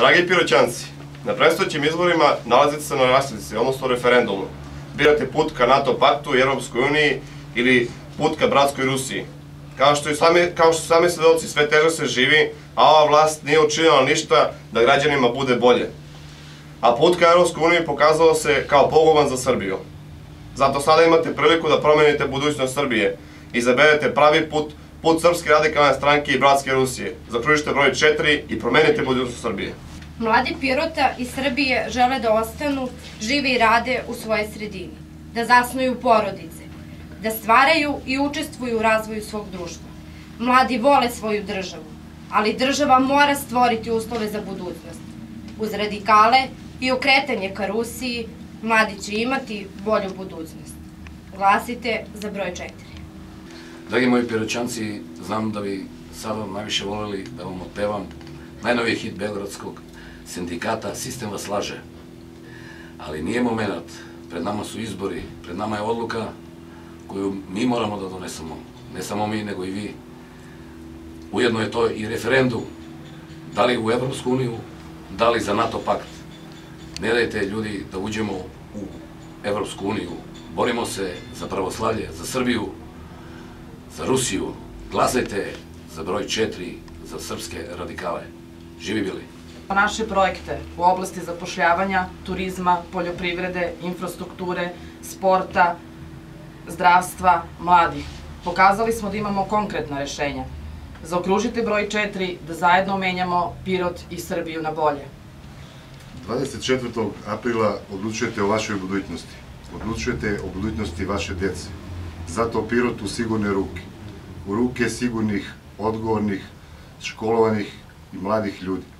Dragi Piroćanci, na predstojećim izborima nalazite se na raskrsnici, odnosno referendumu. Birate put ka NATO paktu i Evropskoj uniji ili put ka bratskoj Rusiji. Kao što su sami svedoci, sve teže se živi, a ova vlast nije učinila ništa da građanima bude bolje. A put ka Evropskoj uniji pokazao se kao poguban za Srbiju. Zato sada imate priliku da promenite budućnost Srbije. Izaberete pravi put, put Srpske radikalne stranke i bratske Rusije. Zaokružite broj 4 i promenite budućnost Srbije. Mladi Pirota iz Srbije žele da ostanu, žive i rade u svojoj sredini, da zasnuju porodice, da stvaraju i učestvuju u razvoju svog društva. Mladi vole svoju državu, ali država mora stvoriti uslove za budućnost. Uz radikale i okretanje ka Rusiji, mladi će imati bolju budućnost. Glasite za broj 4. Dragi moji Piroćanci, znam da bi sada najviše voljeli da vam otpevam najnoviji hit Beogradskog sindikata "Sistem vas laže". Ali nije moment, pred nama su izbori, pred nama je odluka koju mi moramo da donesemo, ne samo mi, nego i vi. Ujedno je to i referendum, da li u Evropsku uniju, da li za NATO pakt. Ne dajte, ljudi, da uđemo u Evropsku uniju. Borimo se za pravoslavlje, za Srbiju, za Rusiju. Glasajte za broj 4, za srpske radikale. Živi bili! Naše projekte u oblasti zapošljavanja, turizma, poljoprivrede, infrastrukture, sporta, zdravstva, mladih. Pokazali smo da imamo konkretna rešenja. Zaokružite broj 4 da zajedno menjamo Pirot i Srbiju na bolje. 24. aprila odlučujete o vašoj budućnosti. Odlučujete o budućnosti vaše djece. Zato Pirot u sigurne ruke. U ruke sigurnih, odgovornih, školovanih i mladih ljudi.